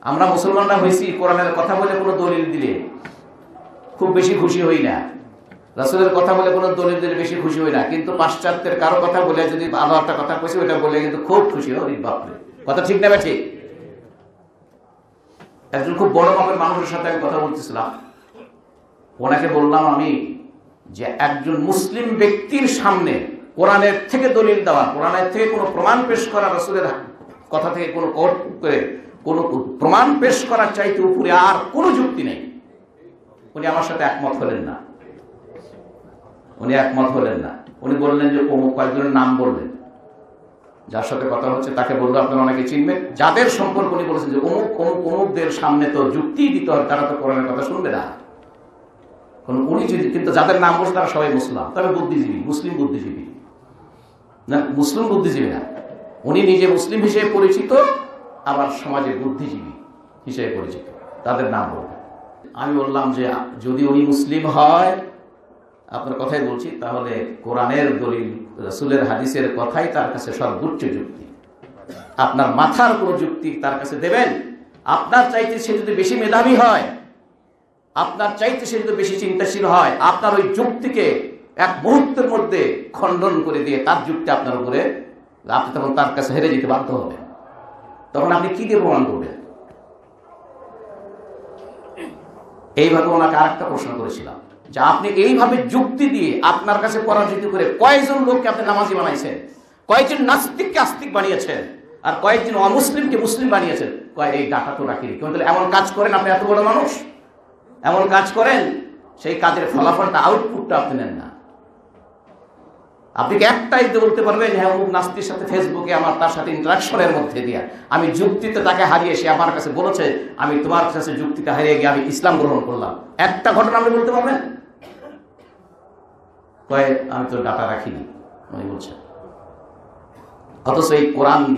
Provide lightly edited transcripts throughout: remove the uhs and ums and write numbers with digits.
আমরা মুসলমানরা হয়েছি কোরআনের কথা বলে কোনো দলিল দিলে খুব বেশি খুশি হই না, রাসূলের কথা বলে কোনো দলিল দিলে বেশি খুশি হই না, কিন্তু পাশ্চাত্যের কারো কথা বলে যদি ভালো একটা কথা কইছি ওইটা বলে কিন্তু খুব খুশি হই। বাপরে, কথা ঠিক না ঠিক? একজন খুব বড় মাপের মানুষের সাথে আমি কথা বলতেছিলাম, ওনাকে বললাম আমি যে একজন মুসলিম ব্যক্তির সামনে কোরআনের থেকে দলিল দেওয়া, কোরআনের থেকে কোনো প্রমাণ পেশ করা, রাসূলের কথা থেকে কোনো কোট করে কোনো প্রমাণ পেশ করার চাইতে উপরে আর কোনো যুক্তি নেই। উনি আমার সাথে একমত হলেন না, উনি বললেন যে অমুক কয়েকজনের নাম বললেন, যার সাথে কথা হচ্ছে তাকে বললো আপনারা অনেকে চিনবেন, যাদের সম্পর্ক উনি বলেছেন যে অমুক অমুক অমুকদের সামনে তো যুক্তি দিতে হবে, তারা তো কোরআনের কথা শুনবে না। উনি যদি, কিন্তু যাদের নাম বলছে তারা সবাই মুসলিম, তবে বুদ্ধিজীবী, মুসলিম বুদ্ধিজীবী না, মুসলিম বুদ্ধিজীবী না, উনি নিজে মুসলিম হিসেবে পরিচিত, আবার সমাজে বুদ্ধিজীবী হিসেবে পরিচিত, তাদের নাম বলবেন। আমি বললাম যে যদি উনি মুসলিম হয়, আপনার কথাই বলছি, তাহলে কোরআনের দলিল, রাসূলের হাদিসের কথাই তার কাছে সর্বোচ্চ যুক্তি। আপনার মাথার কোনো যুক্তি তার কাছে দেবেন? আপনার চাইতে সে যদি বেশি মেধাবী হয়, আপনার চাইতে সে যদি বেশি চিন্তাশীল হয়, আপনার ওই যুক্তিকে এক মুহূর্তের মধ্যে খণ্ডন করে দিয়ে তার যুক্তি আপনার উপরে, আপনি তখন তার কাছে হেরে যেতে বাধ্য হবেন। তখন আপনি কি দিয়ে প্রমাণ করবেন? এইভাবে ওনাকে আরেকটা প্রশ্ন করেছিলাম যে আপনি এইভাবে যুক্তি দিয়ে আপনার কাছে পরাজিত করে কয়েকজন লোককে আপনি নামাজি বানাইছেন, কয়েকজন নাস্তিককে আস্তিক বানিয়েছেন, আর কয়েকজন অমুসলিমকে মুসলিম বানিয়েছেন, এই ডাটা তো রাখি। কিন্তু এমন কাজ করেন, আপনি এত বড় মানুষ, এমন কাজ করেন, সেই কাজের ফলাফলটা, আউটপুটটা আপনি নেন না। আপনি কি একটাই বলতে পারবেন হ্যাঁ অমুক নাস্তির সাথে ফেসবুকে আমার তার সাথে ইন্টারাকশনের মধ্যে দিয়ে আমি যুক্তিতে তাকে হারিয়ে, সে আমার কাছে বলেছে আমি তোমার কাছে যুক্তিতে হারিয়ে গিয়ে আমি ইসলাম গ্রহণ করলাম, একটা ঘটনা আপনি বলতে পারবেন? আমি তো ডাটা রাখিনি উনি বলছেন। অথচ এই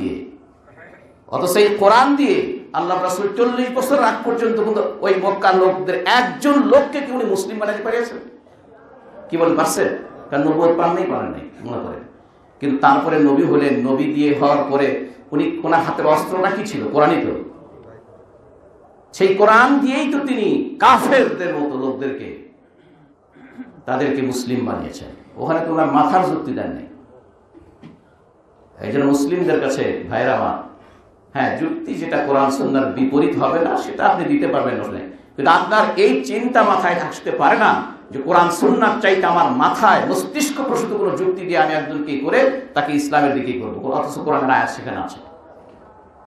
কোরআন দিয়ে আল্লাহ রাসূল 40 বছর আগ পর্যন্ত কিন্তু ওই মক্কার লোকদের একজন লোককে কি উনি মুসলিম বানাতে পারিয়েছেন? কি বলেন, পারছে? কারণ নবুয়ত পান নাই মনে করেন। কিন্তু তারপরে নবী হলেন, নবী দিয়ে হওয়ার পরে উনি ওনার হাতের অস্ত্রটা কি ছিল? কোরআনই তো। সেই কোরআন দিয়েই তো তিনি কাফেরদের মতো লোকদেরকে, তাদেরকে মুসলিম বানিয়েছেন। ওখানে তো ওনার মাথার যুক্তি দেন নেই। এই জন্য মুসলিমদের কাছে ভাইরা আমার, হ্যাঁ যুক্তি যেটা কোরআন সুন্নাহর বিপরীত হবে না সেটা আপনি দিতে পারবেন না, কিন্তু আপনার এই চিন্তা মাথায় আসতে পারে না যে কোরআন সুন্নাহর চাইতে আমার মাথায় মস্তিষ্ক প্রসূত কোনো যুক্তি দিয়ে আমি একজনকে করে তাকে ইসলামের দিকেই করবো, অথচ কোরআনের আয়াত সেখানে আছে।